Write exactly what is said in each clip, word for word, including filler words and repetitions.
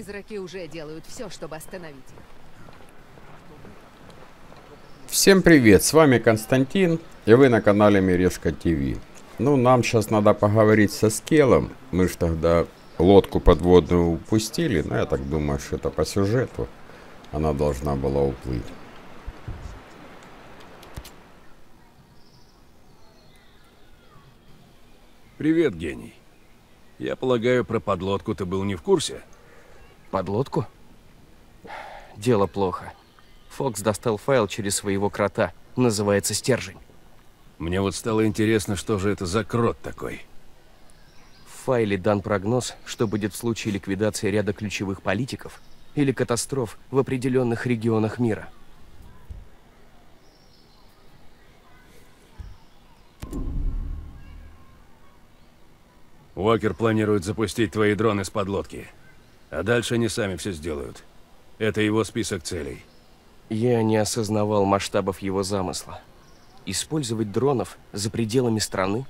Призраки уже делают все, чтобы остановить их. Всем привет, с вами Константин, и вы на канале Мирешка ТВ. Ну, нам сейчас надо поговорить со Скелом. Мы ж тогда лодку подводную упустили, но я так думаю, что это по сюжету. Она должна была уплыть. Привет, гений. Я полагаю, про подлодку ты был не в курсе? Подлодку? Дело плохо. Фокс достал файл через своего крота. Называется «Стержень». Мне вот стало интересно, что же это за крот такой. В файле дан прогноз, что будет в случае ликвидации ряда ключевых политиков или катастроф в определенных регионах мира. Уокер планирует запустить твои дроны с подлодки. А дальше они сами все сделают. Это его список целей. Я не осознавал масштабов его замысла. Использовать дронов за пределами страны?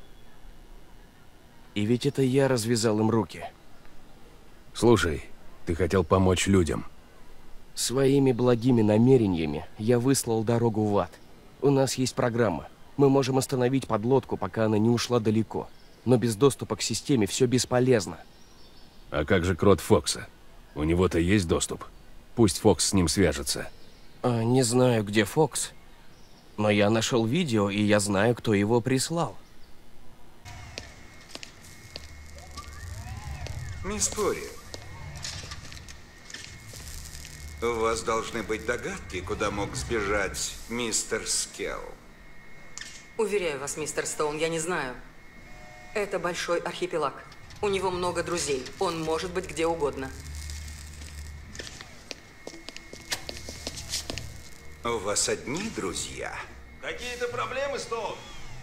И ведь это я развязал им руки. Слушай, ты хотел помочь людям. Своими благими намерениями я выслал дорогу в ад. У нас есть программа. Мы можем остановить подлодку, пока она не ушла далеко. Но без доступа к системе все бесполезно. А как же крот Фокса? У него-то есть доступ. Пусть Фокс с ним свяжется. А, не знаю, где Фокс. Но я нашел видео, и я знаю, кто его прислал. Мисс Пури, у вас должны быть догадки, куда мог сбежать мистер Скелл. Уверяю вас, мистер Стоун, я не знаю. Это большой архипелаг. У него много друзей. Он может быть где угодно. У вас одни друзья? Какие-то проблемы, Стоун?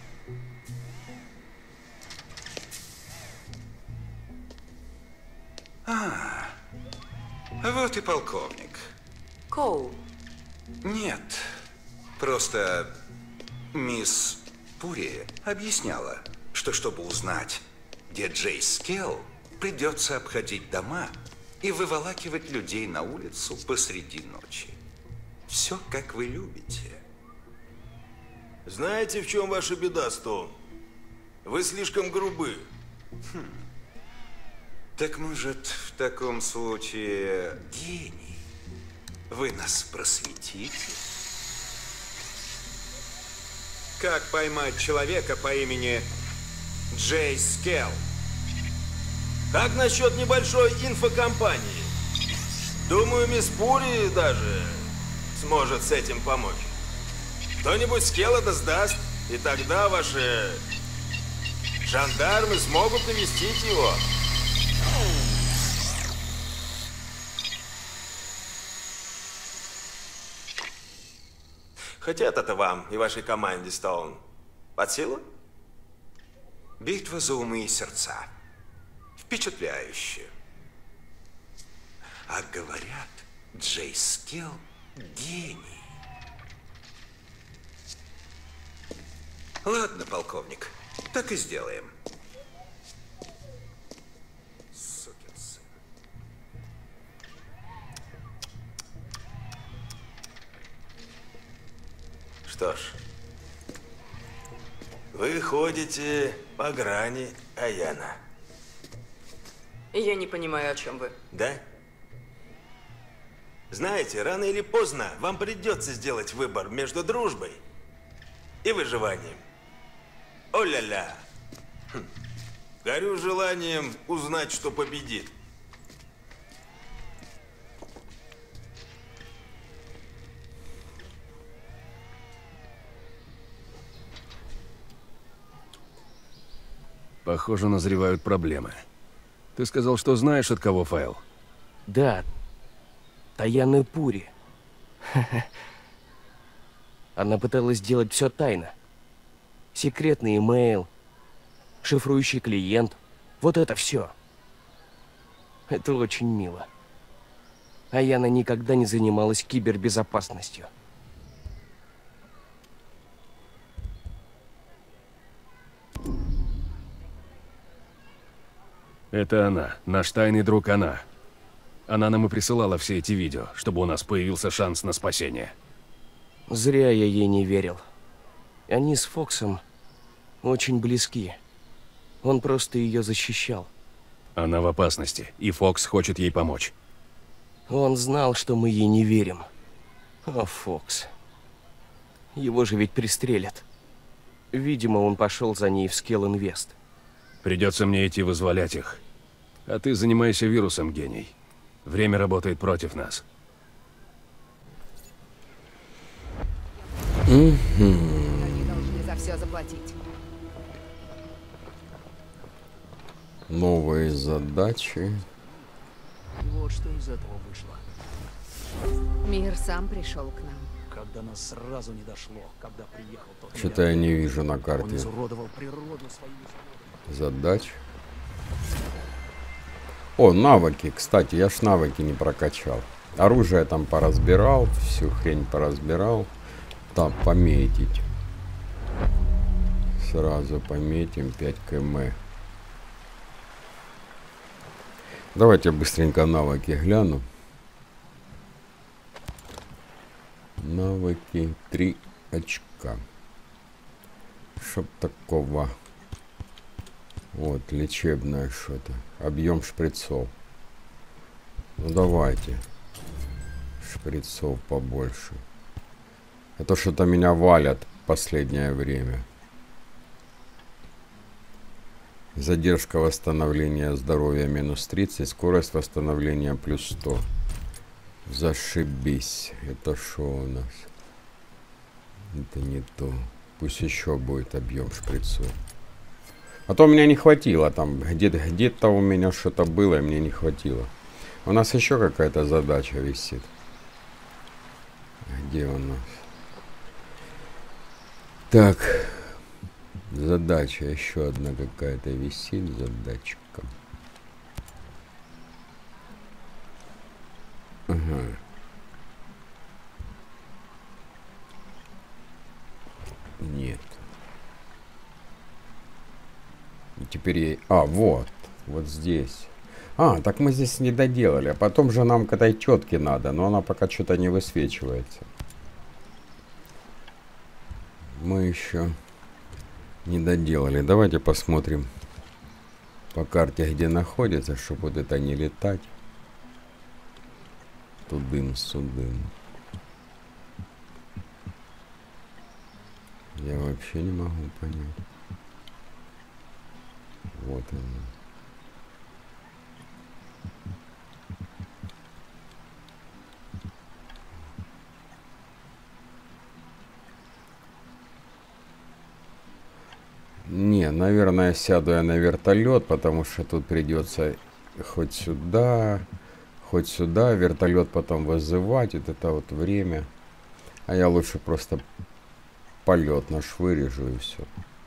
А, вот и полковник. Коул. Нет, просто мисс Пури объясняла, что чтобы узнать, где Джей Скелл, придется обходить дома и выволакивать людей на улицу посреди ночи. Все, как вы любите. Знаете, в чем ваша беда, Стоун? Вы слишком грубы. Хм. Так может, в таком случае, гений, вы нас просветите? Как поймать человека по имени Джей Скелл? Как насчет небольшой инфокомпании? Думаю, мисс Пури даже сможет с этим помочь. Кто-нибудь Скелла да сдаст, и тогда ваши жандармы смогут навестить его. Хотят это вам и вашей команде, Стоун? Под силу? Битва за умы и сердца. Впечатляюще. А говорят, Джей Скелл гений. Ладно, полковник, так и сделаем. Сукин сын. Что ж, вы ходите по грани Аяна. Я не понимаю, о чем вы. Да? Знаете, рано или поздно вам придется сделать выбор между дружбой и выживанием. О-ля-ля! Хм. Горю желанием узнать, что победит. Похоже, назревают проблемы. Ты сказал, что знаешь, от кого файл? Да, Таяны Пури. Она пыталась сделать все тайно. Секретный имейл, шифрующий клиент. Вот это все. Это очень мило. А Яна никогда не занималась кибербезопасностью. Это она, наш тайный друг она. Она нам и присылала все эти видео, чтобы у нас появился шанс на спасение. Зря я ей не верил. Они с Фоксом очень близки. Он просто ее защищал. Она в опасности, и Фокс хочет ей помочь. Он знал, что мы ей не верим. О, Фокс. Его же ведь пристрелят. Видимо, он пошел за ней в Скелл Инвест. Придется мне идти вызволять их. А ты занимайся вирусом, гений. Время работает против нас. Они должны за все заплатить. Новые задачи. Вот что из этого вышло. Мир сам пришел к нам. Когда нас сразу не дошло, когда приехал тот... Что-то я не вижу на Он карте изуродовал природу своими заводами. задач. О, навыки. Кстати, я ж навыки не прокачал. Оружие там поразбирал, всю хрень поразбирал. Так, пометить. Сразу пометим пять километров. Давайте быстренько навыки гляну. Навыки три очка. Чтоб такого. Вот, лечебное что-то. Объем шприцов. Ну давайте. Шприцов побольше. Это что-то меня валят в последнее время. Задержка восстановления здоровья минус тридцать. Скорость восстановления плюс сто. Зашибись. Это что у нас? Это не то. Пусть еще будет объем шприцов. А то у меня не хватило там. Где-то где-то у меня что-то было, и мне не хватило. У нас еще какая-то задача висит. Где у нас? Так. Задача еще одна какая-то висит. Задачка. Ага. Нет. И теперь я... А, вот. Вот здесь. А, так мы здесь не доделали. А потом же нам к этой тетке надо. Но она пока что-то не высвечивается. Мы еще не доделали. Давайте посмотрим по карте, где находится, чтобы вот это не летать. Тудым-судым. Я вообще не могу понять. Вот он. Не, наверное, сяду я на вертолет, потому что тут придется хоть сюда, хоть сюда, вертолет потом вызывать, вот это вот время. А я лучше просто полет наш вырежу и все.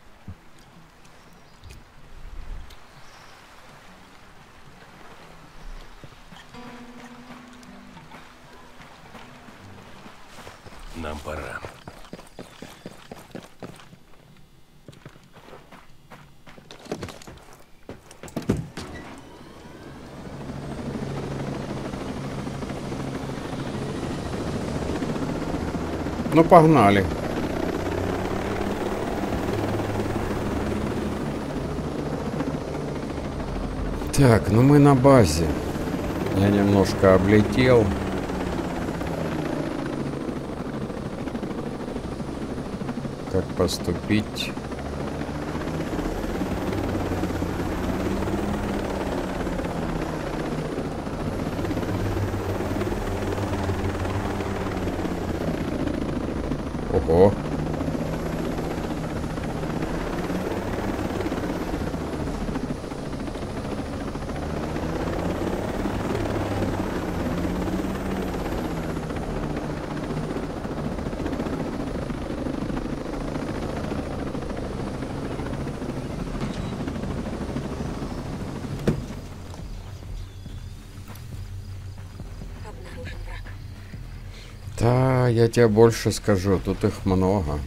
Нам пора. Ну, погнали. Так, ну мы на базе. Я немножко облетел. Как поступить? Ого. Да, я тебе больше скажу, тут их много.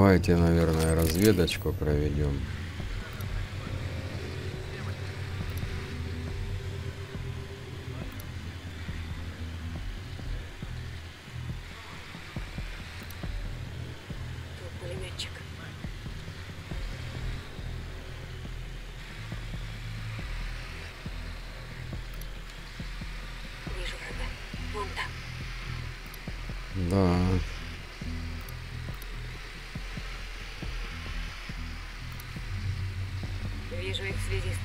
Давайте, наверное, разведочку проведем. Тут пулеметчик. Вижу врага. Вон там. Да. Вижу их связиста.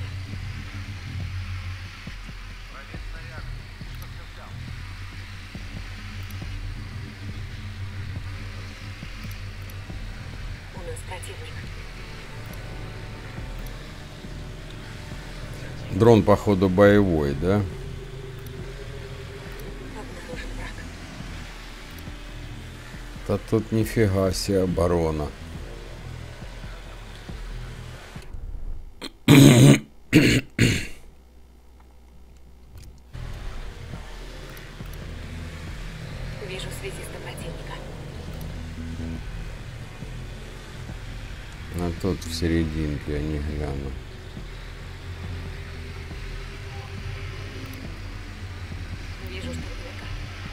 У нас противник. Дрон, походу, боевой, да? Обнаружен враг. Да тут нифига себе оборона. Вижу связиста противника. А тут в серединке я не гляну. Вижу штурмовика.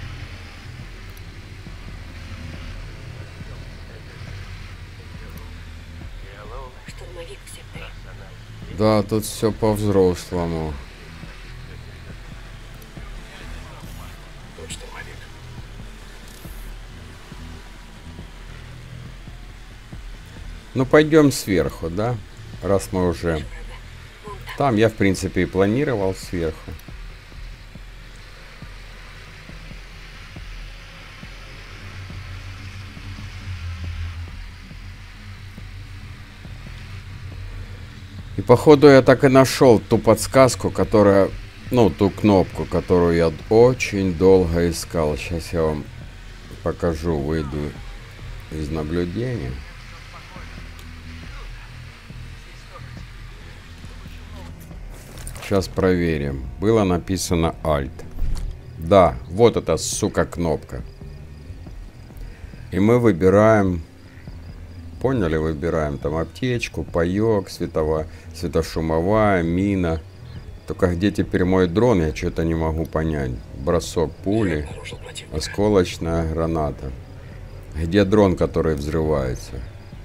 Штурмовик в секторе. Да, тут все по-взрослому. Тут штурмовик. Ну, пойдем сверху, да? Раз мы уже... Там я, в принципе, и планировал сверху. И походу я так и нашел ту подсказку, которая... Ну, ту кнопку, которую я очень долго искал. Сейчас я вам покажу, выйду из наблюдения. Сейчас проверим. Было написано Alt. Да, вот эта, сука, кнопка. И мы выбираем... Поняли, выбираем там аптечку, паёк, световая, светошумовая, мина. Только где теперь мой дрон, я что-то не могу понять. Бросок пули, осколочная граната. Где дрон, который взрывается?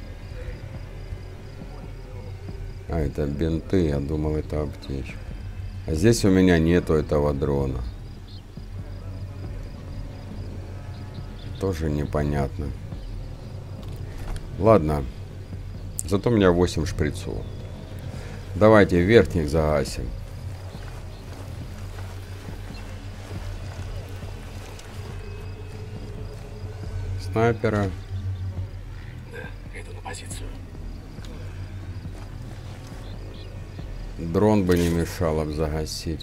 А, это бинты, я думал, это аптечка. А здесь у меня нету этого дрона. Тоже непонятно. Ладно. Зато у меня восемь шприцов. Давайте верхних загасим. Снайпера. Да, иду на позицию. Дрон бы не мешало бы загасить.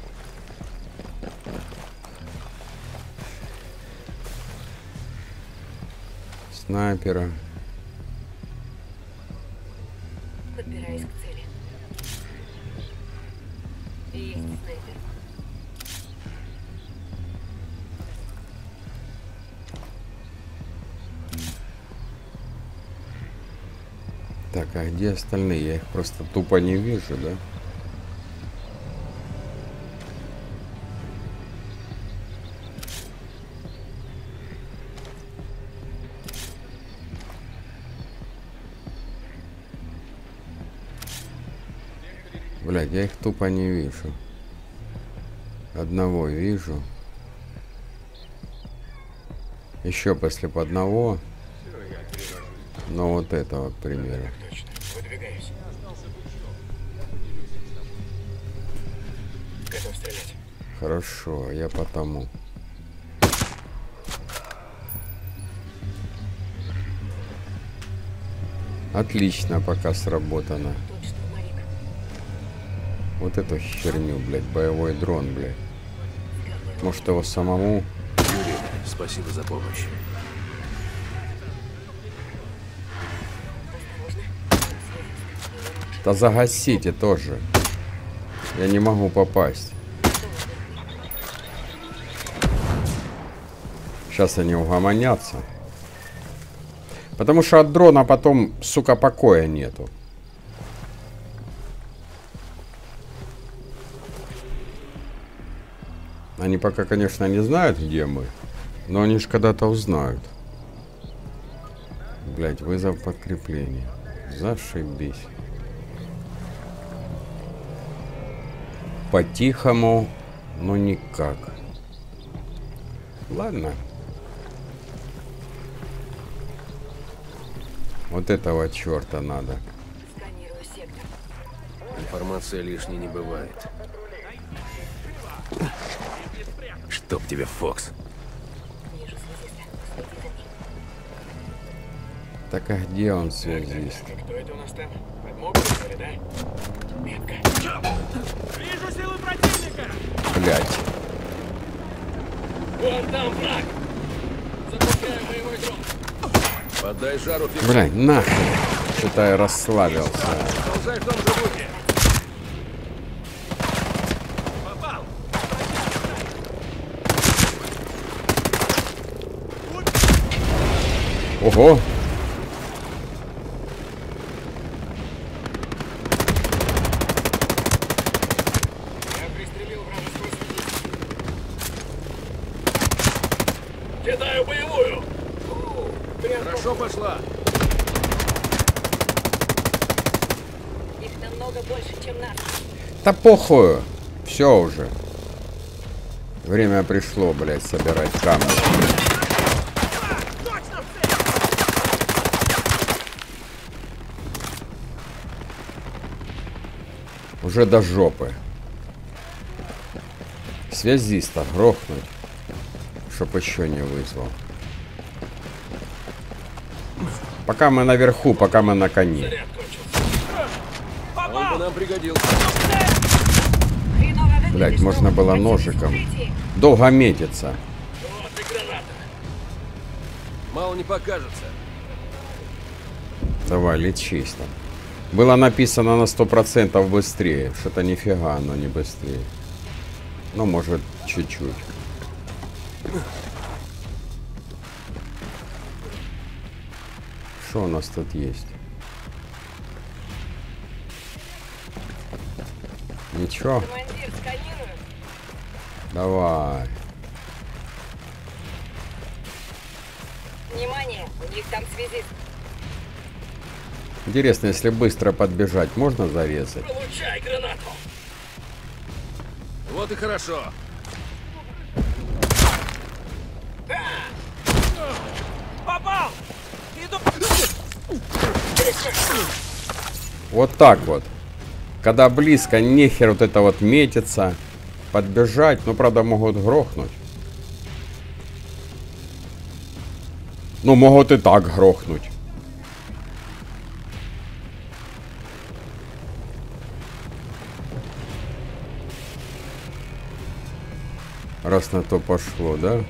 Снайпера. Подбираюсь к цели. Есть снайпер. Так, а где остальные? Я их просто тупо не вижу, да? Блядь, я их тупо не вижу. Одного вижу. Еще после одного. Но вот этого, к примеру. Точно. Выдвигаюсь. Готов стрелять. Хорошо, я потому. Отлично, пока сработано. Тут штурмовик. Вот эту херню, блядь, боевой дрон, блядь. Может его самому? Юрий, спасибо за помощь. Да загасите тоже. Я не могу попасть. Сейчас они угомонятся. Потому что от дрона потом, сука, покоя нету. Они пока, конечно, не знают, где мы. Но они ж когда-то узнают. Блять, вызов подкрепления. Зашибись. По-тихому, но никак. Ладно. Вот этого черта надо. Сканирую сектор. Информация лишней не бывает. Чтоб тебе, Фокс. Вижу связиста. Следи за ним. Так а где он, связист? Кто это у нас там? Подмогу, что ли, да? Метка. Вижу силы противника! Блять. Вон там враг! Запускаем боевой дрон. Подай жару, фиг. Блять, нахуй. Что-то я расслабился. Ползай в том же духе. Попал! Ого. Я пристрелил вражеской связист. Кидаю боевую! Хорошо пошла. Их намного больше, чем нас. Да похуй. Все уже. Время пришло, блять, собирать камни. Уже до жопы. Связиста грохнуть, чтоб еще не вызвал. Пока мы наверху, пока мы на коне. Он бы нам пригодился. Хреново выглядишь, Блять, но можно было противник ножиком. в укрытии. Долго метиться. Вот и граната. Мало не покажется. Давай, лечись там. Было написано на сто процентов быстрее. Что-то нифига, оно не быстрее. Ну, может, чуть-чуть. Что у нас тут есть? Ничего. Командир, сканирую. Давай. Внимание, у них там связист. Интересно, если быстро подбежать, можно зарезать? Получай гранату. Вот и хорошо. Попал! Иду! Вот так вот. Когда близко, нехер вот это вот метится. Подбежать, ну, правда, могут грохнуть. Ну, могут и так грохнуть. Раз на то пошло, да?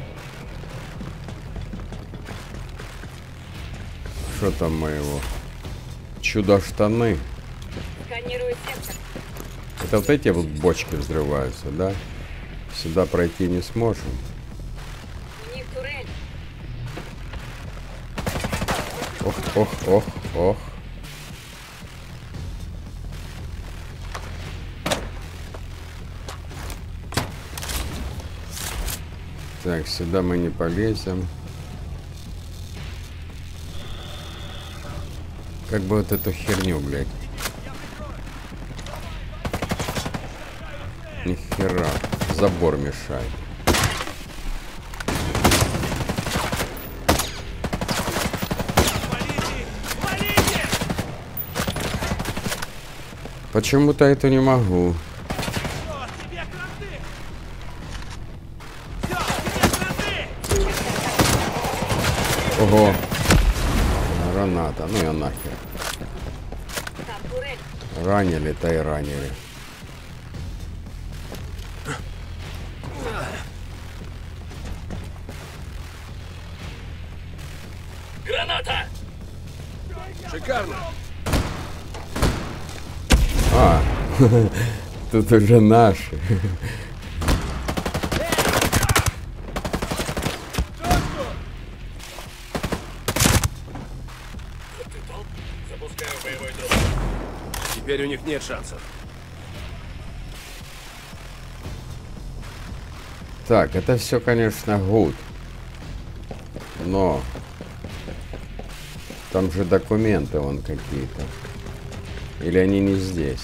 Что там моего? Чудо-штаны. Сканирую сектор. Это вот эти вот бочки взрываются, да? Сюда пройти не сможем. У них турель. Ох, ох, ох, ох. Так, сюда мы не полезем. Как бы вот эту херню, блядь. Нихера. Забор мешает. Почему-то это не могу. Ого. Граната. Ну я нахер. Там турель. Ранили-то и ранили. Граната! Шикарно. А, тут уже наши. Теперь у них нет шансов. Так, это все, конечно, гуд. Но там же документы вон какие-то. Или они не здесь?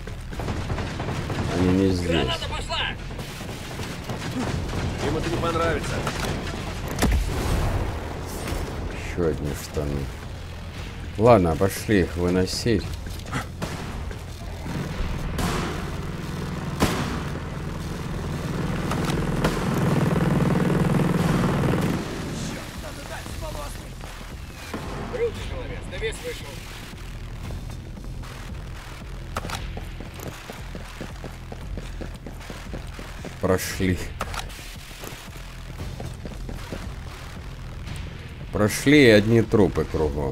Они не здесь. Граната пошла! Им это не понравится. Еще одни штаны. Ладно, пошли их выносить. Прошли. Прошли и одни трупы кругом.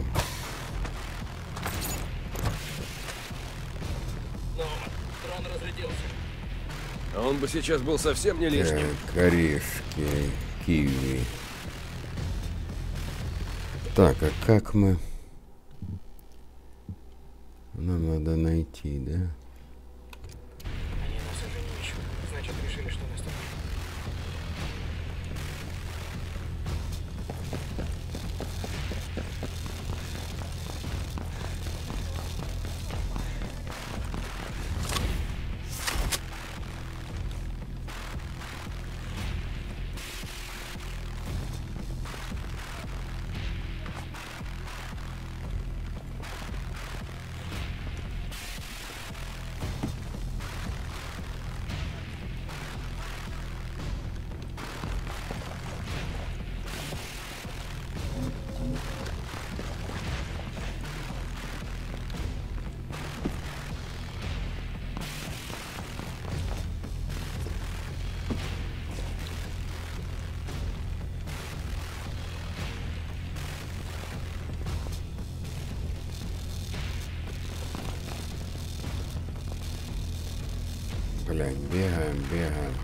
А он бы сейчас был совсем не лишним. Так, орешки, киви. Так, а как мы... Нам надо найти, да? Они нас уже не ищут. Значит, решили, что нас там нет. Блядь, бегаем, бегаем.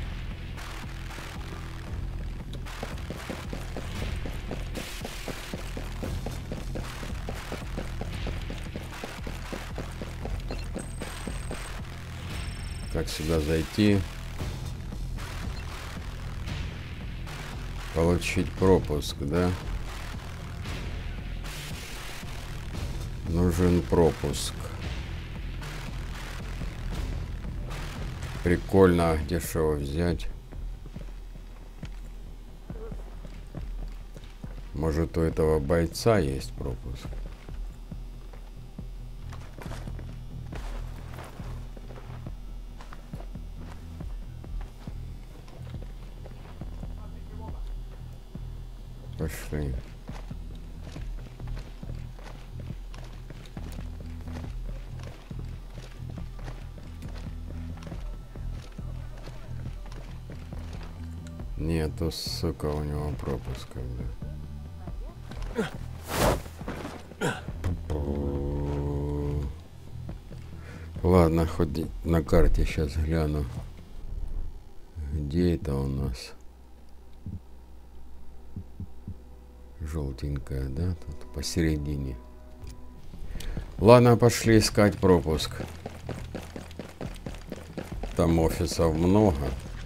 Как сюда зайти? Получить пропуск, да? Нужен пропуск. Прикольно, где же его взять? Может, у этого бойца есть пропуск? Пошли. Нету, сука, у него пропуска, да. Ладно, хоть на карте сейчас гляну. Где это у нас? Желтенькая, да? Тут посередине. Ладно, пошли искать пропуск. Там офисов много.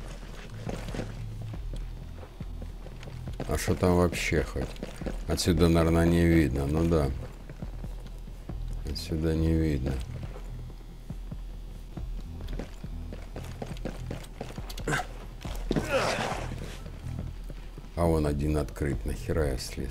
А что там вообще хоть? Отсюда, наверное, не видно. Ну да. Отсюда не видно. А вон один открыт. Нахера я слез?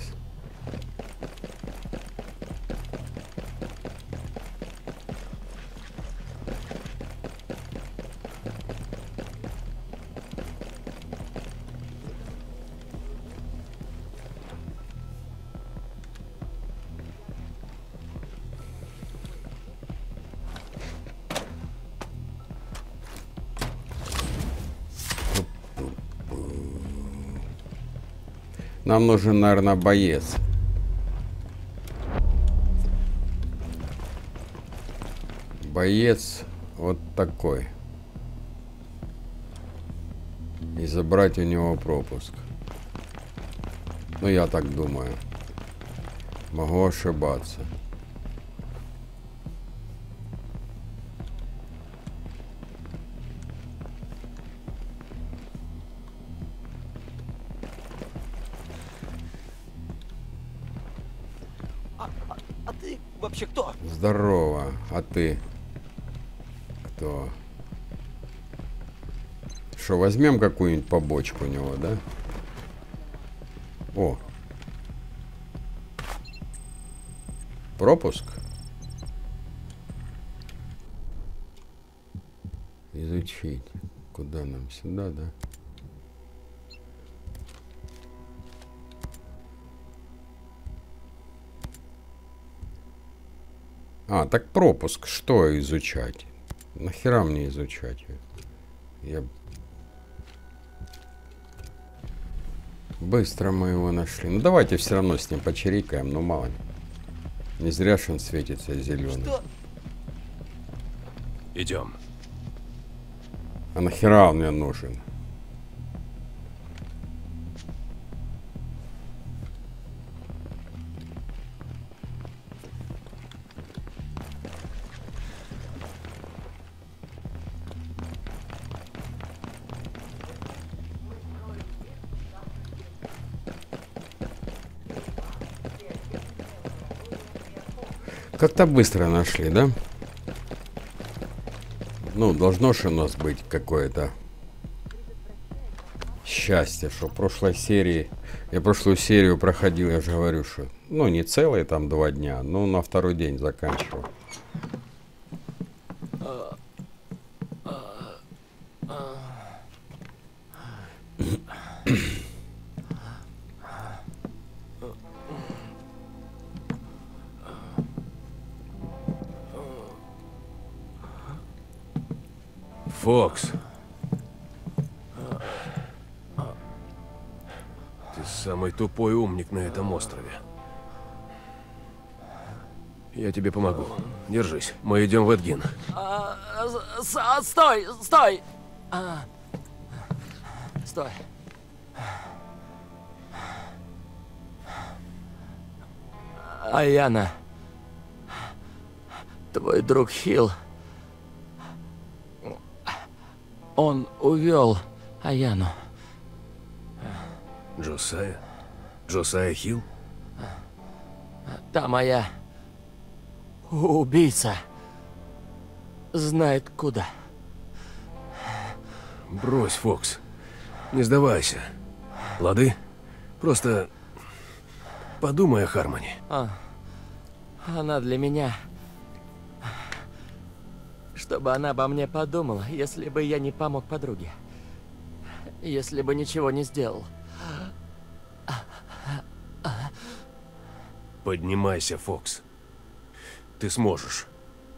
Нам нужен, наверное, боец. Боец вот такой. И забрать у него пропуск. Ну, я так думаю. Могу ошибаться. вообще кто? Здорово. А ты кто? Что, возьмем какую-нибудь побочку у него, да? О. Пропуск. Изучить. Куда нам? Сюда, да? А, так пропуск. Что изучать? Нахера мне изучать? Я... Быстро мы его нашли. Ну давайте все равно с ним почирикаем, ну мало ли. Не зря ж он светится зеленым. Что? Идем. А нахера он мне нужен? Как-то быстро нашли, да? Ну, должно же у нас быть какое-то счастье, что в прошлой серии... Я прошлую серию проходил, я же говорю, что... Ну, не целые там два дня, но на второй день заканчивал. Фокс. Ты самый тупой умник на этом острове. Я тебе помогу. Держись. Мы идем в Эдгин. А, с- с- стой, стой! А, стой. Аяна. Твой друг Хилл. Он увел Аяну. Джосайя? Джосайя Хилл? Та моя убийца знает куда. Брось, Фокс. Не сдавайся. Лады? Просто подумай о Хармони. А, она для меня... Чтобы она обо мне подумала, если бы я не помог подруге. Если бы ничего не сделал. Поднимайся, Фокс. Ты сможешь.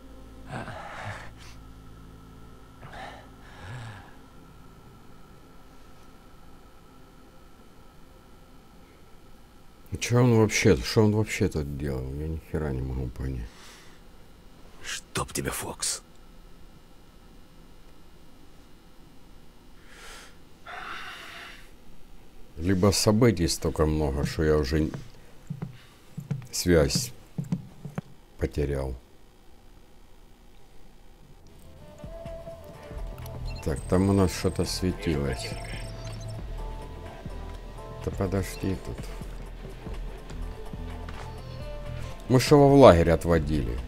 Что он вообще, что он вообще тут делал? Я ни хера не могу понять. Чтоб тебя, Фокс. Либо событий столько много, что я уже связь потерял. Так, там у нас что-то светилось. Да подожди тут. Мы что его в лагерь отводили?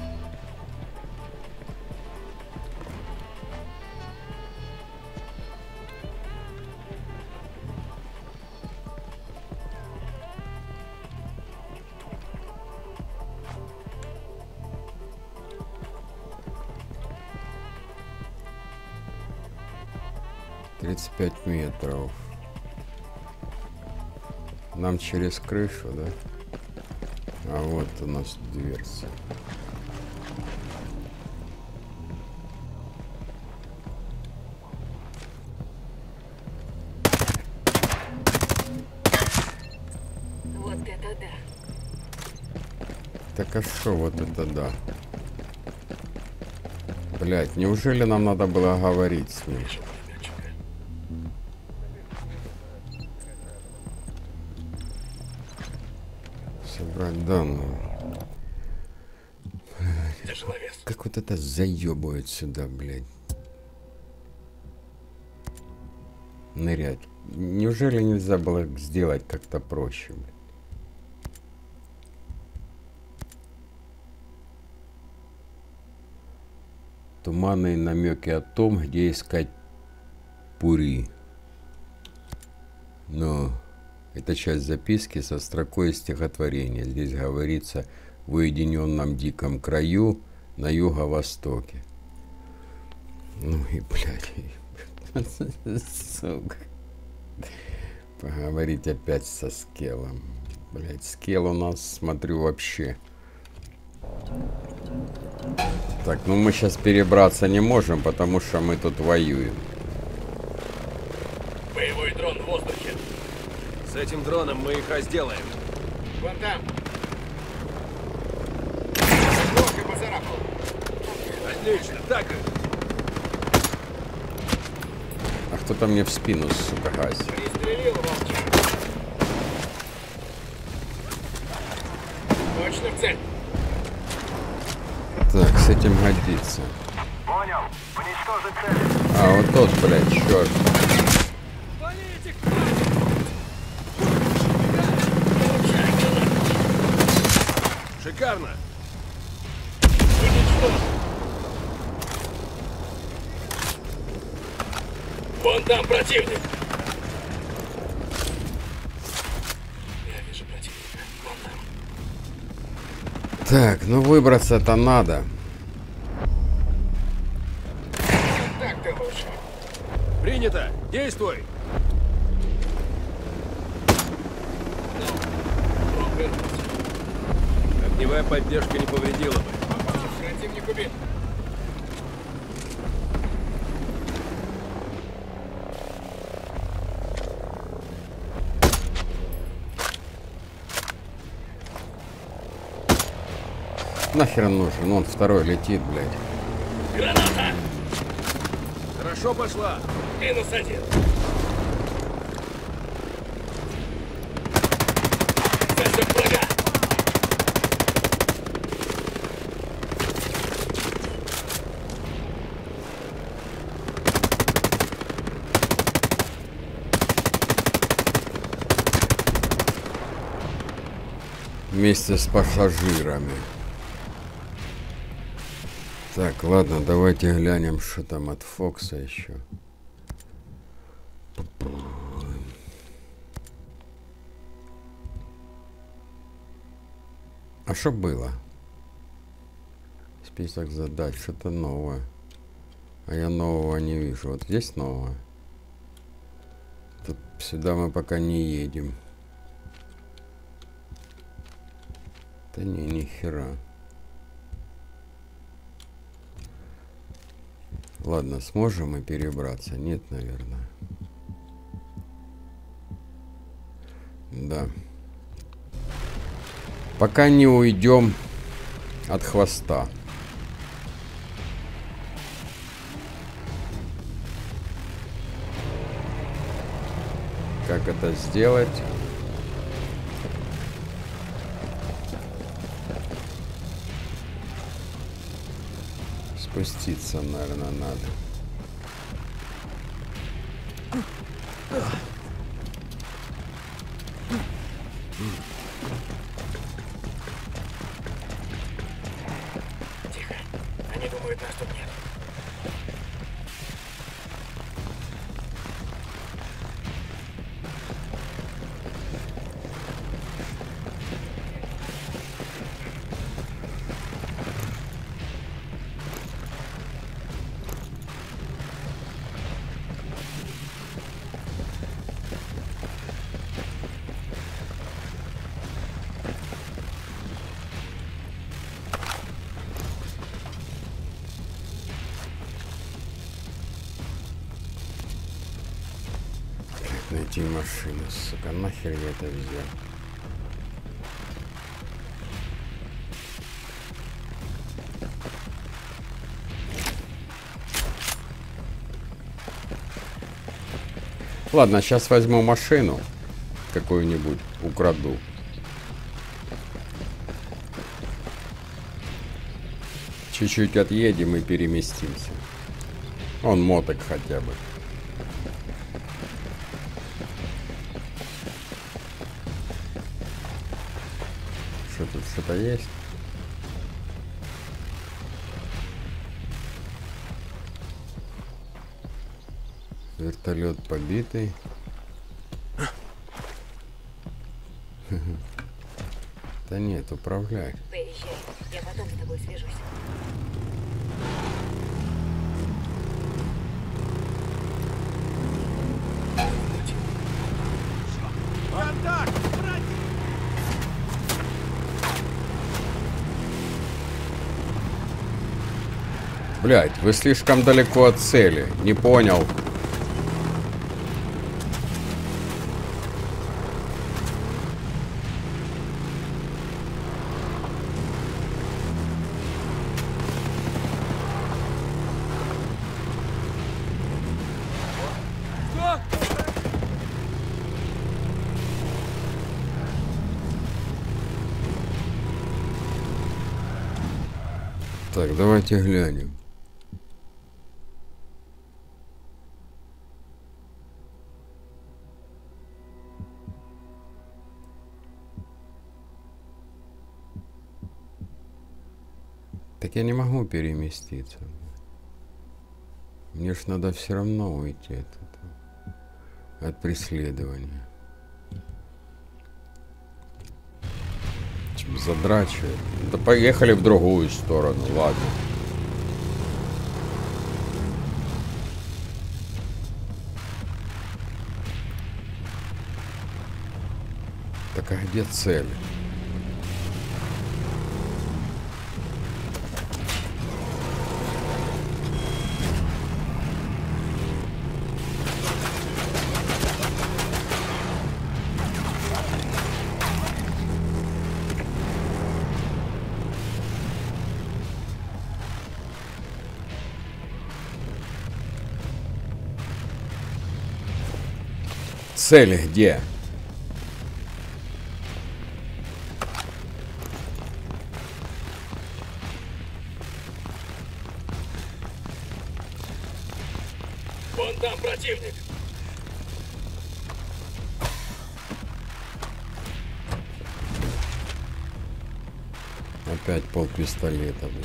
тридцать пять метров. Нам через крышу, да? А вот у нас дверца. Вот это да. Так а что вот это да? Блять, неужели нам надо было говорить с ним? Собрать данные. Как вот это заебывает сюда, блядь. Нырять. Неужели нельзя было сделать как-то проще, блядь? Туманные намеки о том, где искать Пури. Но это часть записки со строкой стихотворения. Здесь говорится: в уединенном диком краю на юго-востоке. Ну и, блядь, сука. Поговорить опять со Скелом. Блядь, Скел у нас, смотрю, вообще. Так, ну мы сейчас перебраться не можем, потому что мы тут воюем. Боевой дрон в воздухе. С этим дроном мы их разделаем. Вон там. Плохо поцарапал. Отлично, так. А кто-то мне в спину, сука, гасит. Пристрелил, волча. Точно в цель. Так, с этим годится. Понял. Уничтожить цель. А, вот тот, блядь, черт. Шикарно. Вон там противник. Я вижу противника. Вон там. Так, ну выбраться-то надо. Так-то лучше. Принято. Действуй. Огневая поддержка не повредила бы. Противник убит. Нахер он нужен? Вон второй летит, блядь. Граната! Хорошо пошла. Минус один. Засек врага. Вместе с пассажирами. Так, ладно, давайте глянем, что там от Фокса еще. А что было? Список задач, что-то новое. А я нового не вижу. Вот здесь новое. Тут сюда мы пока не едем. Да не, ни хера. Ладно, сможем мы перебраться? Нет, наверное. Да. Пока не уйдем от хвоста. Как это сделать? Спуститься, наверное, надо. Тихо. Они думают, нас тут нет. Найти машину, сука, нахер я это взял? Ладно, сейчас возьму машину какую-нибудь, украду. Чуть-чуть отъедем и переместимся. Он моток хотя бы. Что тут, что-то есть? Вертолет побитый. Да нет, управляй. Поезжай, я потом с тобой свяжусь. Контакт! Блять, вы слишком далеко от цели. Не понял. Так, давайте глянем. Так я не могу переместиться. Мне ж надо все равно уйти от этого, от преследования. Чем задрачивает. Да поехали в другую сторону, ладно. Так а где цель? Цели где? Вон там противник. Опять полпистолета, блин.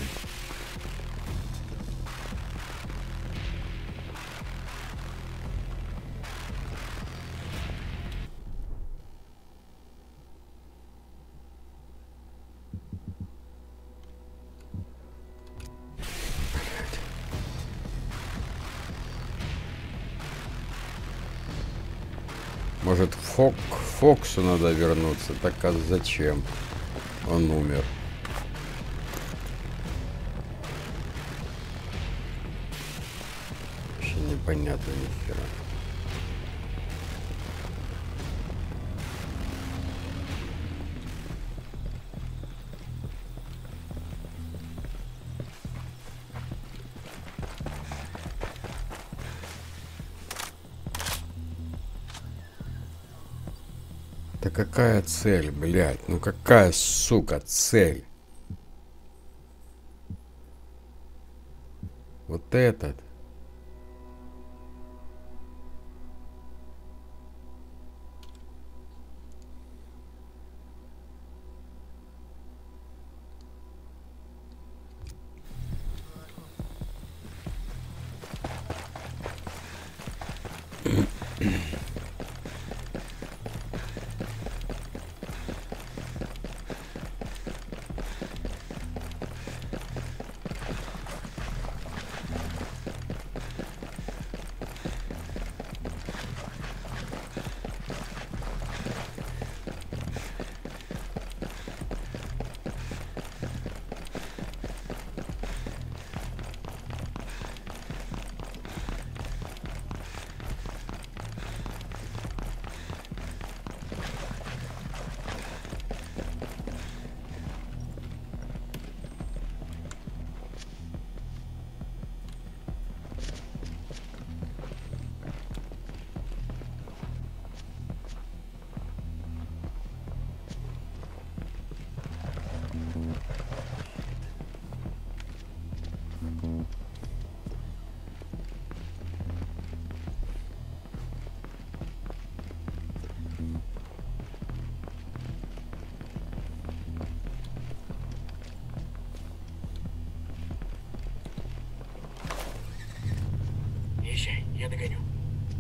Может, Фок, Фоксу надо вернуться? Так а зачем? Он умер. Вообще непонятно ни хера. Да какая цель, блядь? Ну какая, сука, цель? Вот этот. Езжай, я догоню.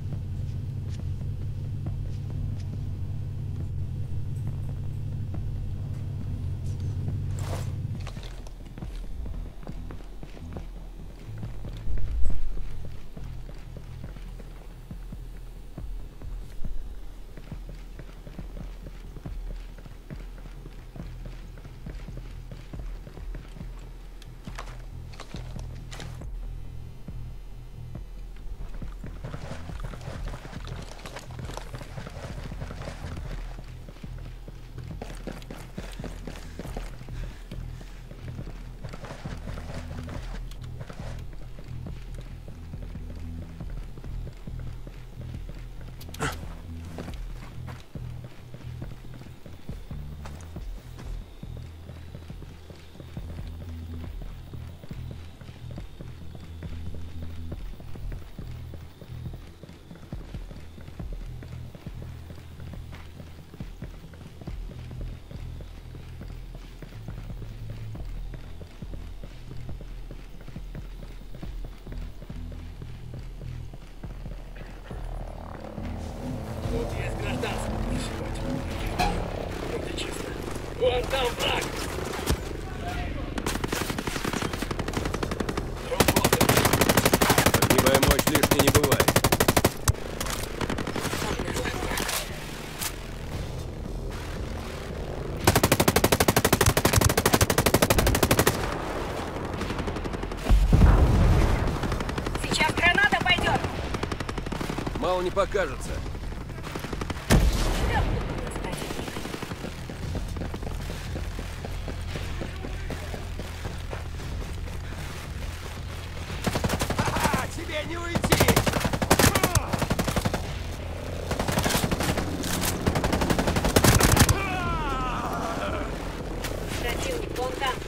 Там враг! Огневая мощь лишней не бывает. Сейчас граната пойдет. Мало не покажется. Тебе не уйти! Противник, вон там.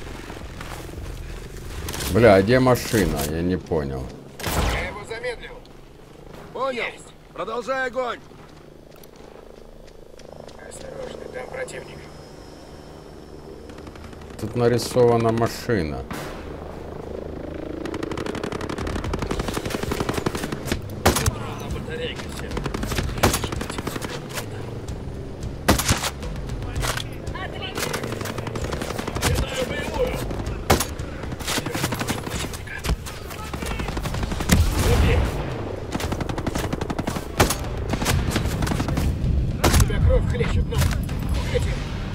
Бля, а где машина? Я не понял. Я его замедлил. Понял. Продолжай огонь. Осторожно, там противник. Тут нарисована машина. На батарейке все. Кидаю боевую. Тебя кровь хлещет, но укрытие.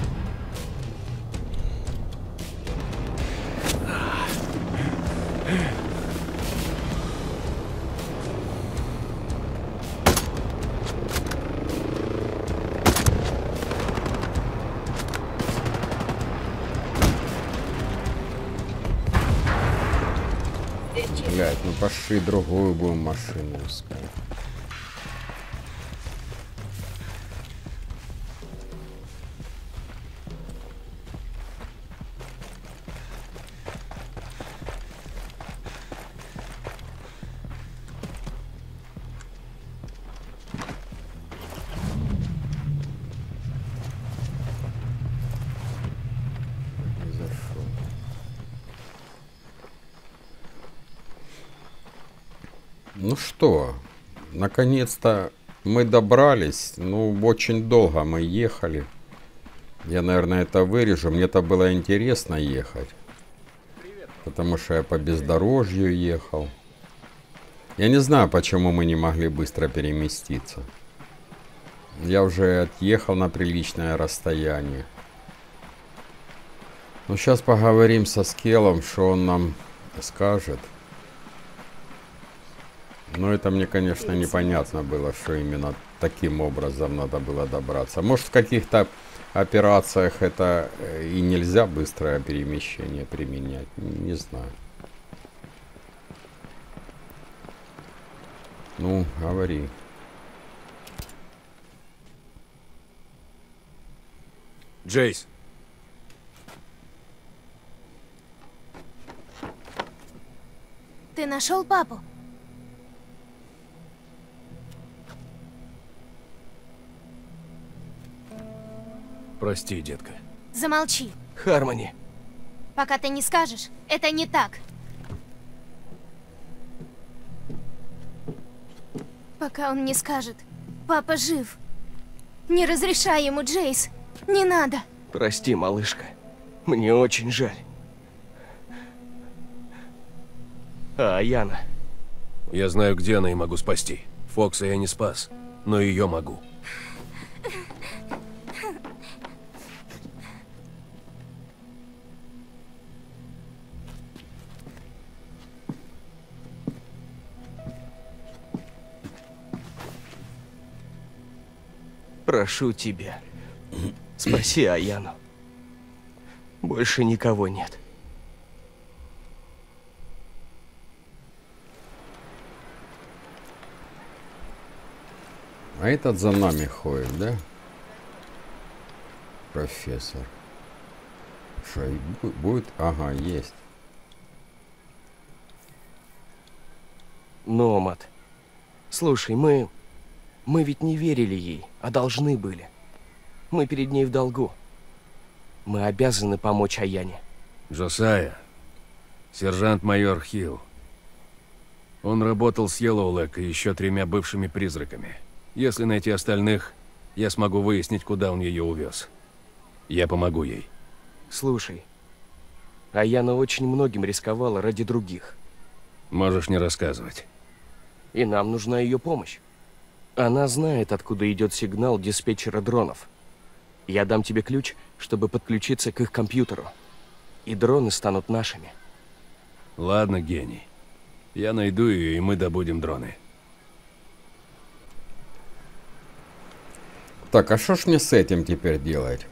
Блять, ну пошли другую будем машину искать. Не зашел. Ну что, наконец-то мы добрались. Ну, очень долго мы ехали. Я, наверное, это вырежу. Мне-то было интересно ехать. Потому что я по бездорожью ехал. Я не знаю, почему мы не могли быстро переместиться. Я уже отъехал на приличное расстояние. Ну, сейчас поговорим со Скелом, что он нам скажет. Но это мне, конечно, непонятно было, что именно таким образом надо было добраться. Может, в каких-то операциях это и нельзя быстрое перемещение применять. Не знаю. Ну, говори. Джейс. Ты нашел папу? Прости, детка. Замолчи. Хармони. Пока ты не скажешь, это не так. Пока он не скажет. Папа жив. Не разрешай ему, Джейс. Не надо. Прости, малышка. Мне очень жаль. А Яна? Я знаю, где она, и могу спасти. Фокса я не спас, но ее могу. Прошу тебя, спаси Аяну. Больше никого нет. А этот за нами ходит, да? Профессор. Что, и бу- будет? Ага, есть. Номад. Слушай, мы... Мы ведь не верили ей, а должны были. Мы перед ней в долгу. Мы обязаны помочь Аяне. Джосайя. Сержант-майор Хилл. Он работал с Йеллоулэк и еще тремя бывшими призраками. Если найти остальных, я смогу выяснить, куда он ее увез. Я помогу ей. Слушай, Аяна очень многим рисковала ради других. Можешь не рассказывать. И нам нужна ее помощь. Она знает, откуда идет сигнал диспетчера дронов. Я дам тебе ключ, чтобы подключиться к их компьютеру. И дроны станут нашими. Ладно, гений. Я найду ее, и мы добудем дроны. Так, а что ж мне с этим теперь делать?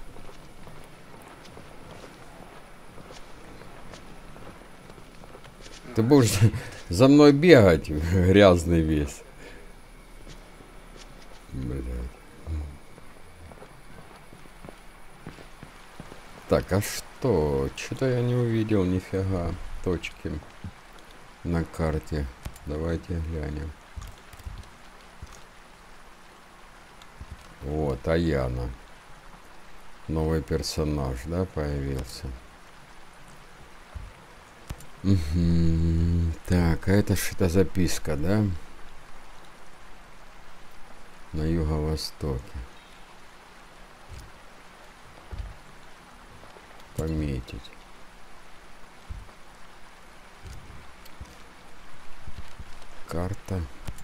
Ты будешь за мной бегать, грязный весь. Блядь. Так, а что? Что-то я не увидел нифига точки на карте. Давайте глянем. Вот, Аяна. Новый персонаж, да, появился. Угу. Так, а это что-то записка, да? На юго-востоке. Пометить. Карта.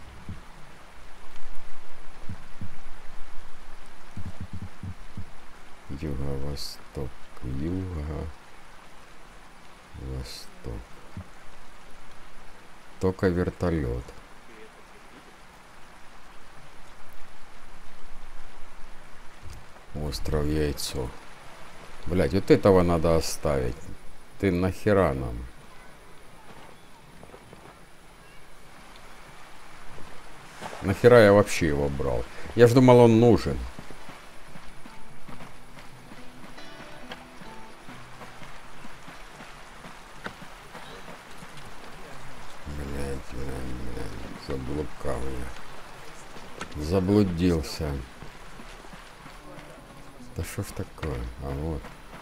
Юго-восток. Юго-восток. Только вертолет. Остров Яйцо. Блять, вот этого надо оставить. Ты нахера нам? Нахера я вообще его брал? Я ж думал, он нужен. Блять, блять, блять. Заблукал я. Заблудился. Да что ж такое? А вот.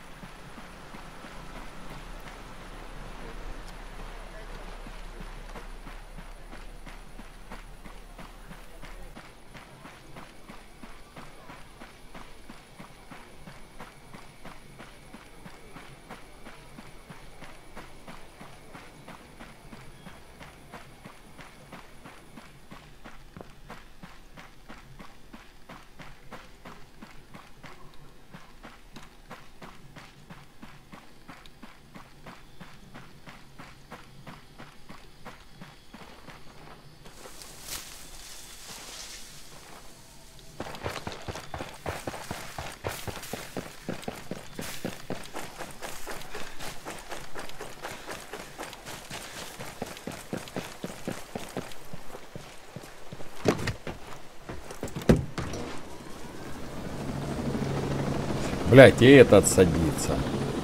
Блять, и этот садится.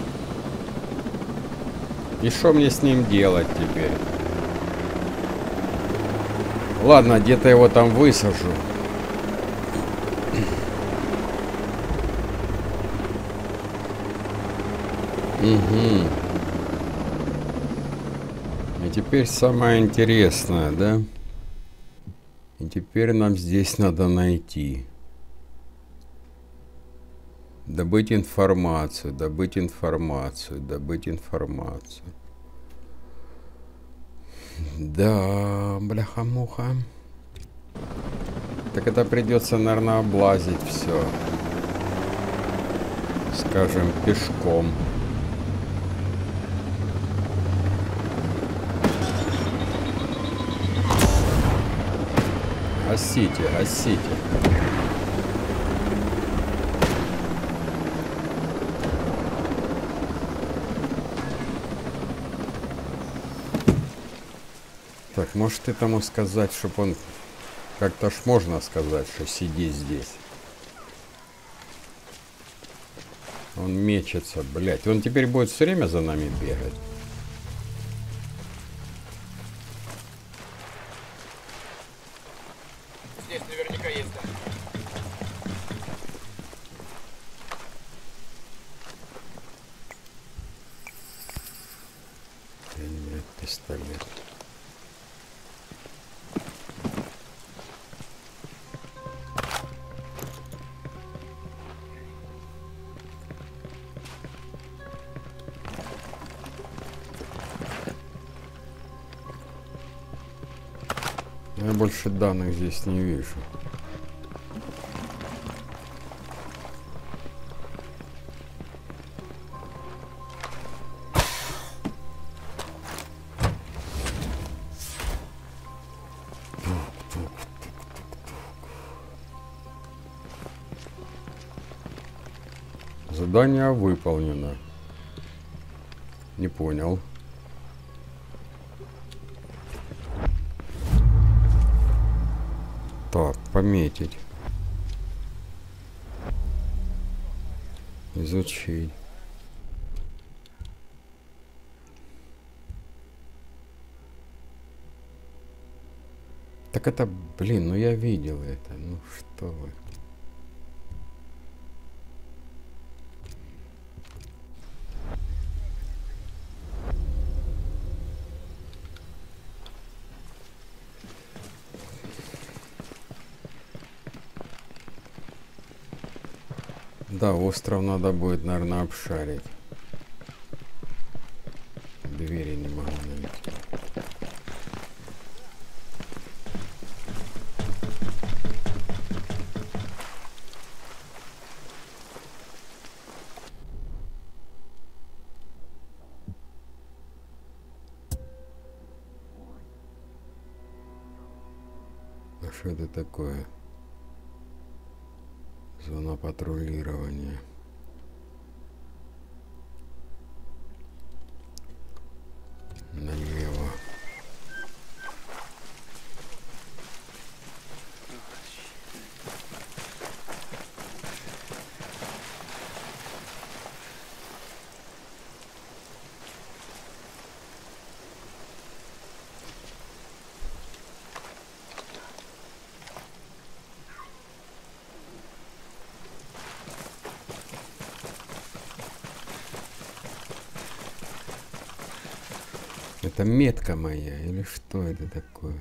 И что мне с ним делать теперь? Ладно, где-то его там высажу. Угу. И теперь самое интересное, да? И теперь нам здесь надо найти. Добыть информацию, добыть информацию, добыть информацию. Да, бляха-муха. Так это придется, наверное, облазить все. Скажем, пешком. Гасите, гасите. Так, может этому сказать, чтобы он... Как-то ж можно сказать, что сиди здесь. Он мечется, блядь. Он теперь будет все время за нами бегать. Здесь наверняка есть. Блядь, пистолет. Я больше данных здесь не вижу. Задание выполнено. Не понял. Так, пометить. Изучить. Так это, блин, ну я видел это. Ну что вы. Да, остров надо будет, наверное, обшарить. Двери не могу найти. А что это такое? Зона патрулирования. Налево. Это метка моя или что это такое?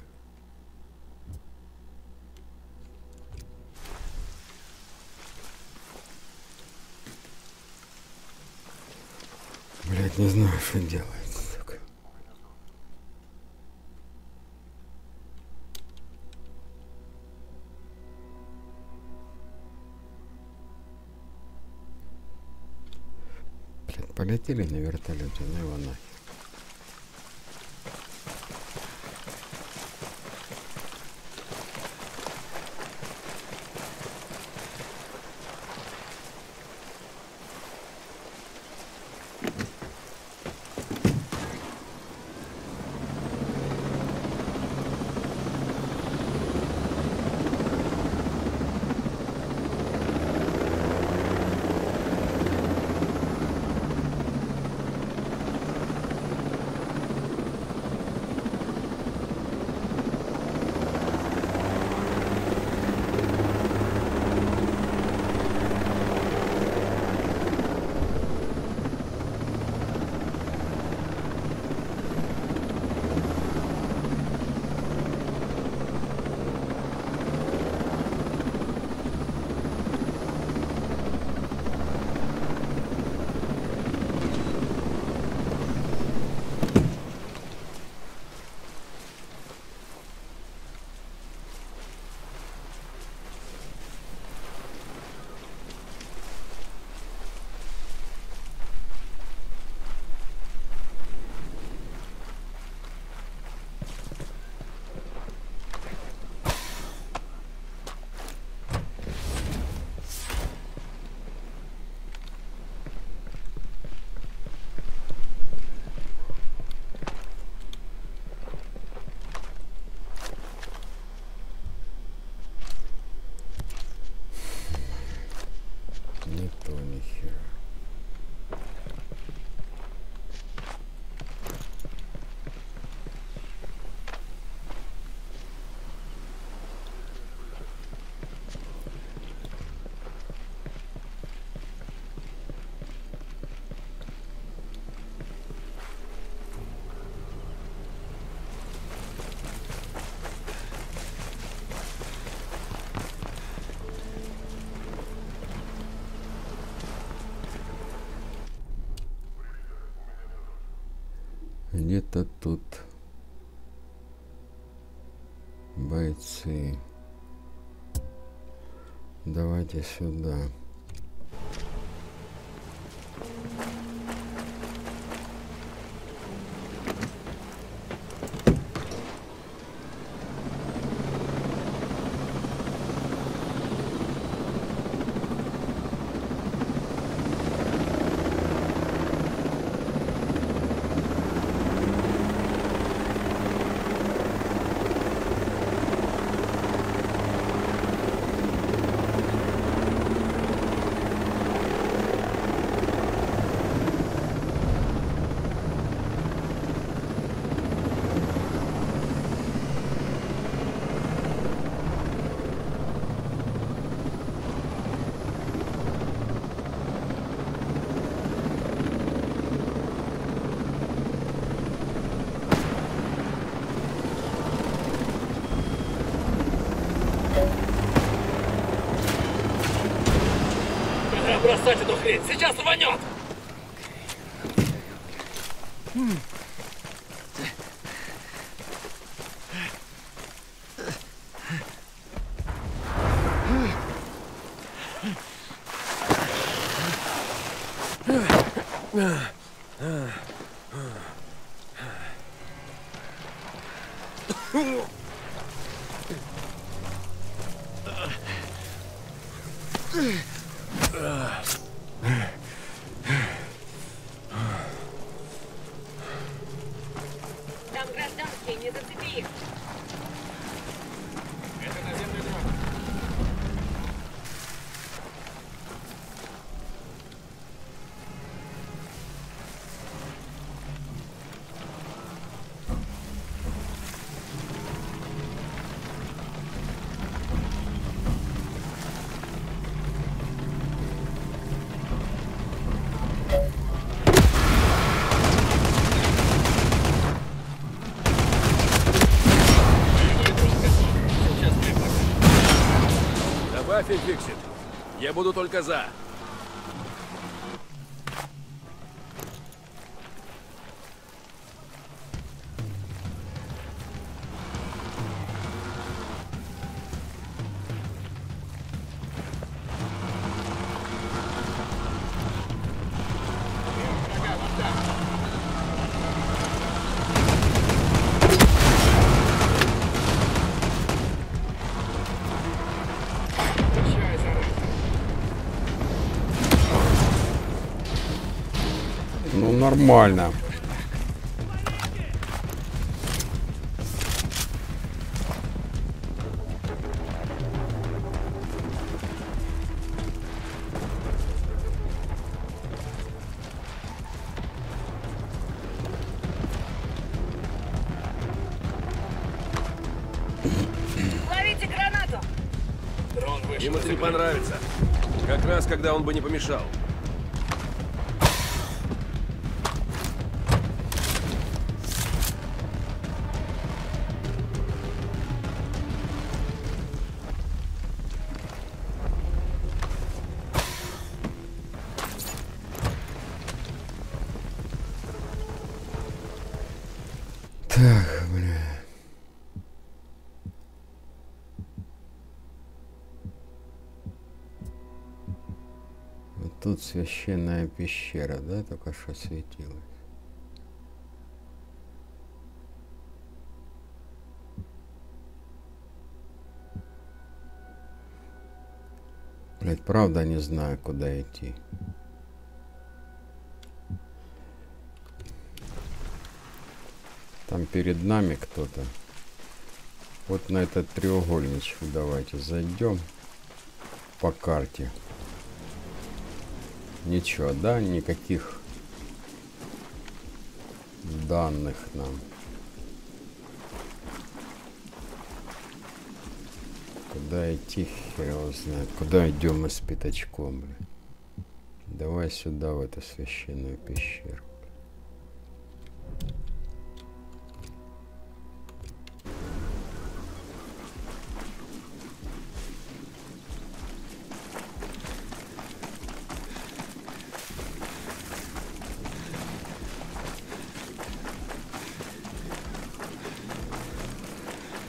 Блять, не знаю, что делать. Сука. Блять, полетели на вертолете, ну его нахер. Не то, ни хера. Где-то тут бойцы. Давайте сюда. Бросать эту хрень, сейчас рванет! Там гражданские, не зацепи их. Это наземный дрон. Добавь и фиксит. Я буду только за. Ну, нормально. Ловите гранату! Дрон вышел. Им это не понравится. Как раз, когда он бы не помешал. Так, бля. Вот тут священная пещера, да, только что светилась. Блять, правда не знаю, куда идти. Там перед нами кто-то. Вот на этот треугольничек давайте зайдем по карте. Ничего, да? Никаких данных нам. Куда идти, хер его знает. Куда идем мы с пятачком, бля? Давай сюда, в эту священную пещеру.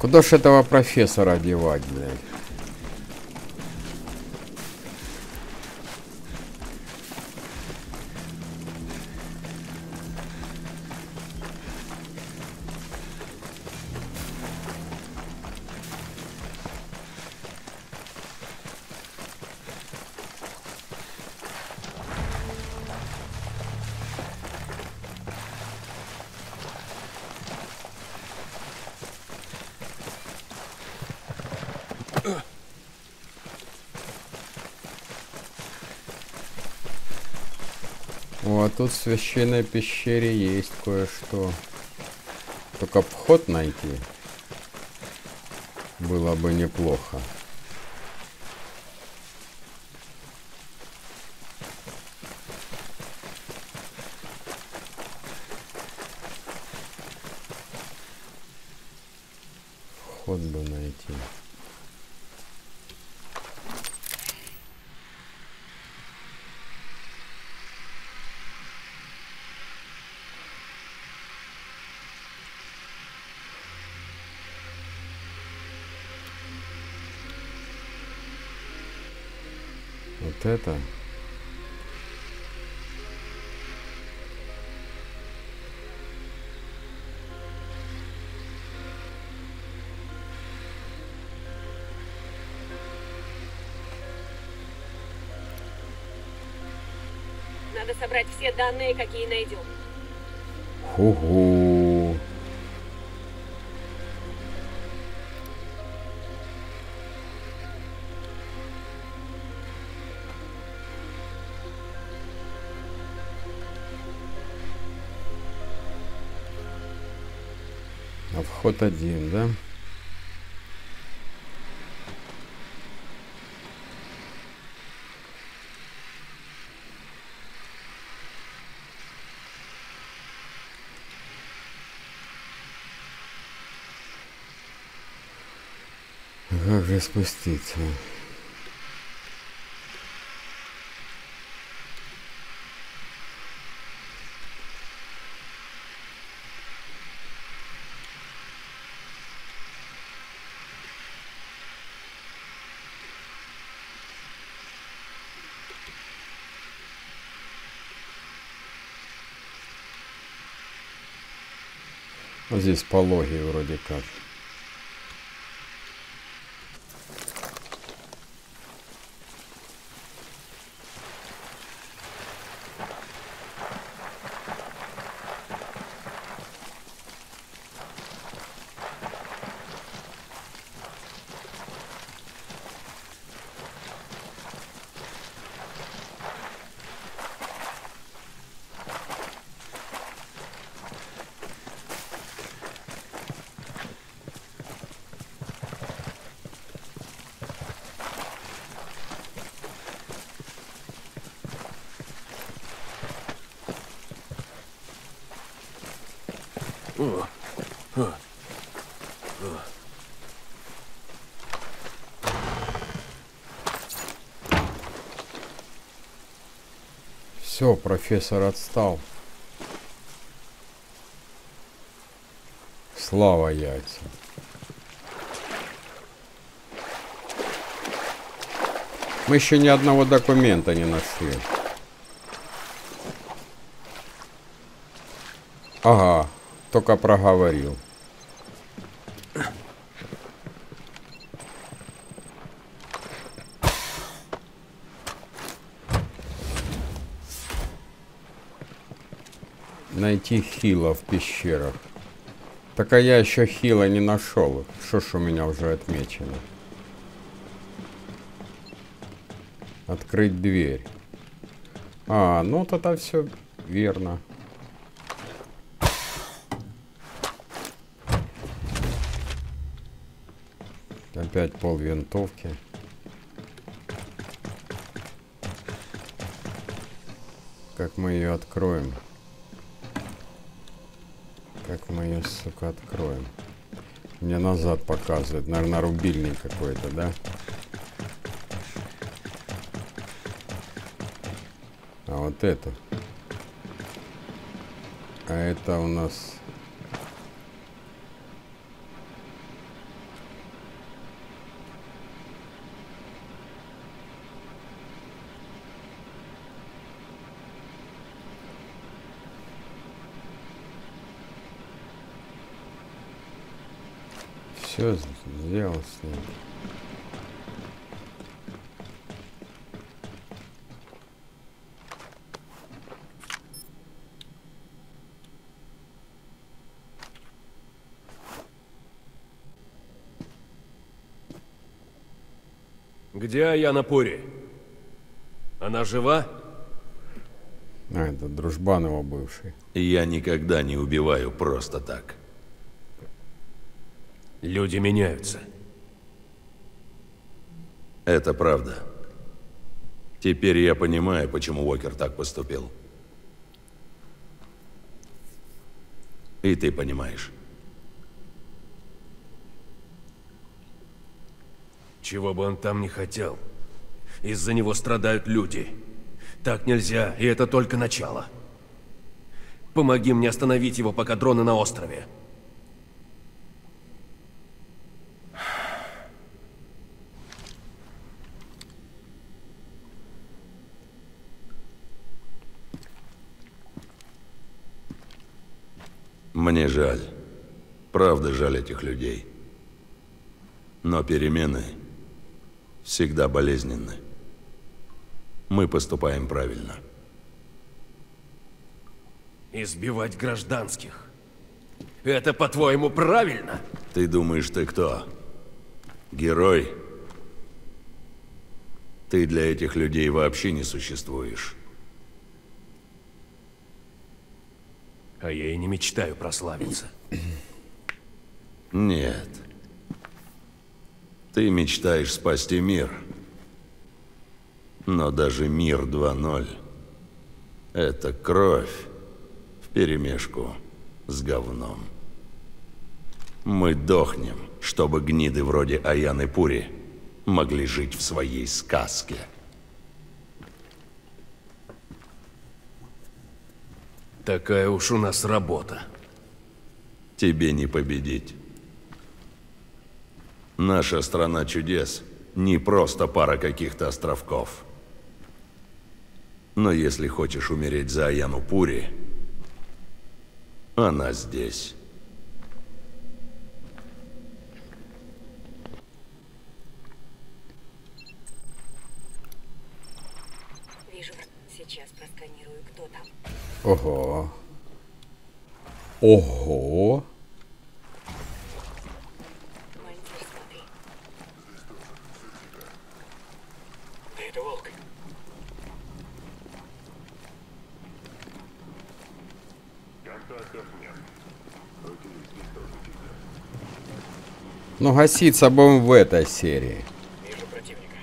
Куда ж этого профессора девать, блядь? О, а тут в священной пещере есть кое-что. Только вход найти было бы неплохо. Вход бы найти. Вот это. Надо собрать все данные, какие найдем. Ху-ху. А вход один, да? Как же спуститься? Вот здесь пологи вроде как. Все, профессор отстал. Слава яйца. Мы еще ни одного документа не нашли. Ага, только проговорил. Найти Хила в пещерах. Так а я еще Хила не нашел. Что ж у меня уже отмечено? Открыть дверь. А, ну тогда все верно. Опять пол винтовки. Как мы ее откроем? Как мы ее, сука, откроем? Мне назад показывает. Наверное, рубильник какой-то, да? А вот это. А это у нас... все сделал с ним. Где Аяна Пури? Она жива? А, это дружбан его бывший. Я никогда не убиваю просто так. Люди меняются. Это правда. Теперь я понимаю, почему Уокер так поступил. И ты понимаешь. Чего бы он там не хотел. Из-за него страдают люди. Так нельзя, и это только начало. Помоги мне остановить его, пока дроны на острове. Мне жаль. Правда жаль этих людей. Но перемены всегда болезненны. Мы поступаем правильно. Избивать гражданских. Это, по-твоему, правильно? Ты думаешь, ты кто? Герой? Ты для этих людей вообще не существуешь. А я и не мечтаю прославиться. Нет. Ты мечтаешь спасти мир. Но даже мир два ноль – это кровь вперемешку с говном. Мы дохнем, чтобы гниды вроде Аяны Пури могли жить в своей сказке. Такая уж у нас работа. Тебе не победить. Наша страна чудес не просто пара каких-то островков. Но если хочешь умереть за Аяну Пури, она здесь. Вижу. Сейчас просканирую, кто там. Ого. Ого. Да это волк. Ну, гаситься будем в этой серии. Вижу противника.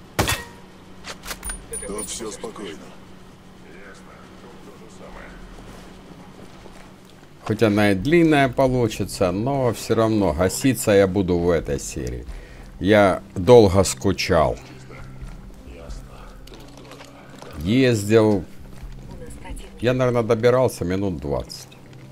Тут все спокойно. Хоть она и длинная получится, но все равно гаситься я буду в этой серии. Я долго скучал. Ездил. Я, наверное, добирался минут двадцать.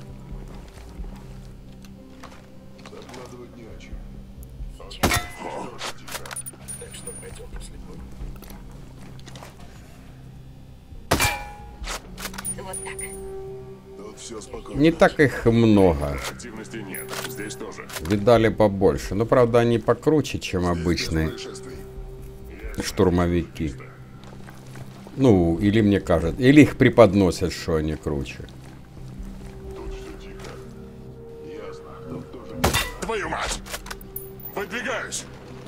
Вот так. Тут все спокойно. Не так их много. Активности нет. Здесь тоже. Видали побольше. Но, правда, они покруче, чем обычные штурмовики. Ну, или мне кажется, или их преподносят, что они круче. Твою мать! Выдвигаюсь!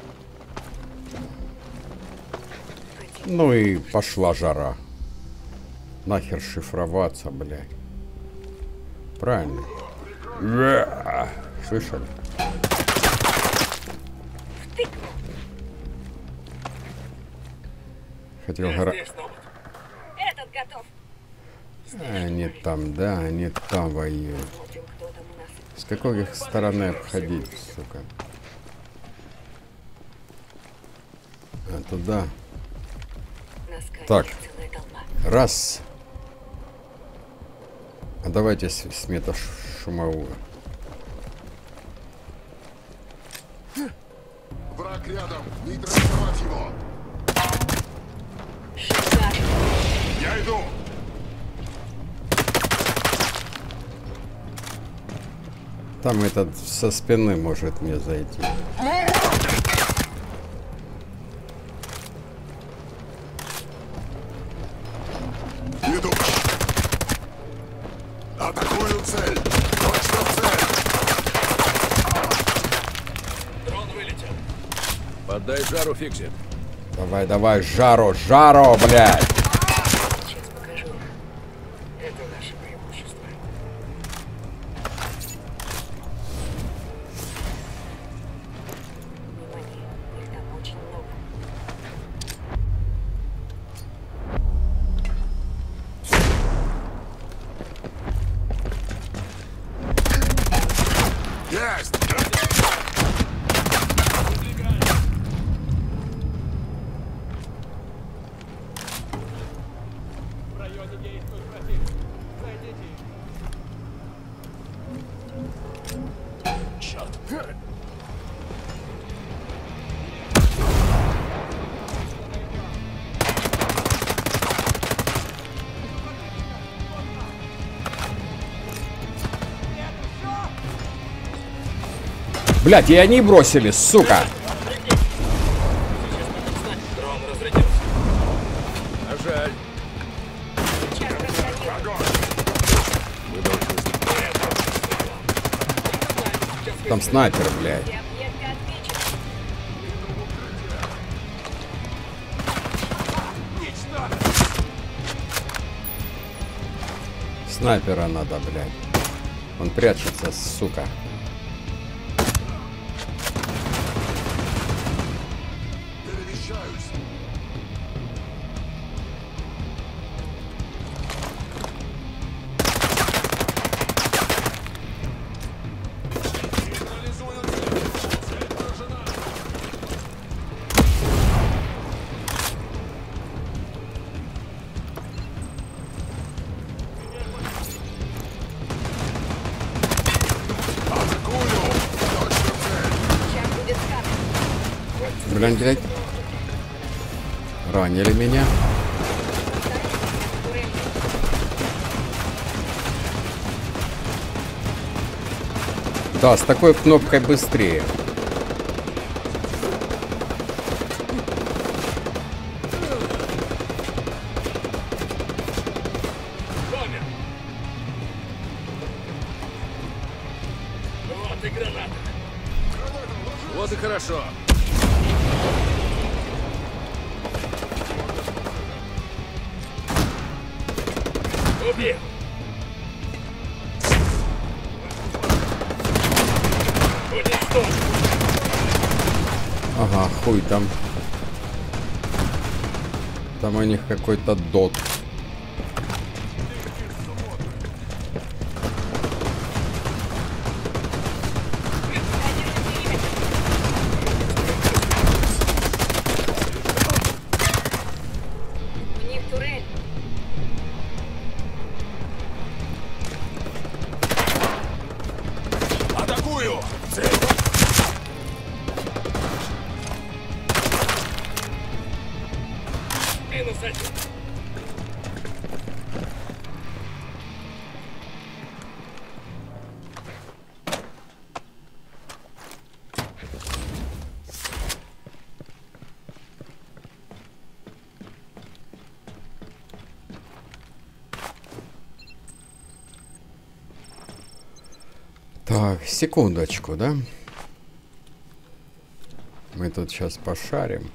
Ну и пошла жара. Нахер шифроваться, блядь. Правильно. Ра! Слышали? Хотел гора... Этот готов. Они там, да, они там воюют. С какой их стороны обходить, сука? А туда. Так. Раз. А давайте с сметошумовую. Враг рядом. Нейтрализовать его. Я иду. Там этот со спины может мне зайти. Иду. Атакую цель. Точно цель. Дрон вылетел. Поддай жару, Фиксит. Давай, давай, жару, жару, блядь. Сейчас покажу. Это наше преимущество. Внимание, их там очень много. Есть. Блядь, и они бросили, сука. Дрон разрядился. А жаль. Мы должны... Там снайпер, блядь. Снайпера надо, блядь. Он прячется, сука. Перемещаюсь. Блин, блядь. Ранили меня. Да, с такой кнопкой быстрее. Вот и граната. Вот и хорошо. Убил. Уничтожь. Ага, хуй там. Там у них какой-то дот. У них турель. Атакую. Цель. Минус один. Так, секундочку, да? Мы тут сейчас пошарим.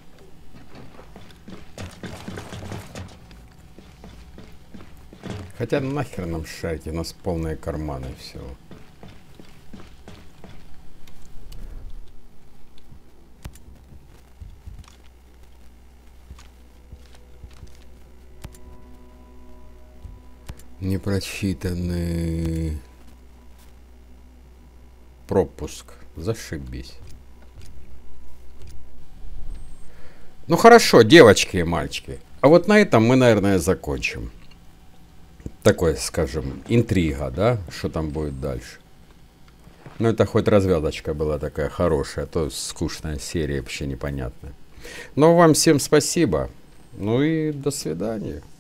Хотя нахер нам шарить, у нас полные карманы всего. Непрочитанный пропуск. Зашибись. Ну хорошо, девочки и мальчики. А вот на этом мы, наверное, закончим. Такой, скажем, интрига, да? Что там будет дальше? Ну, это хоть развязочка была такая хорошая, а то скучная серия, вообще непонятная. Ну, вам всем спасибо. Ну и до свидания.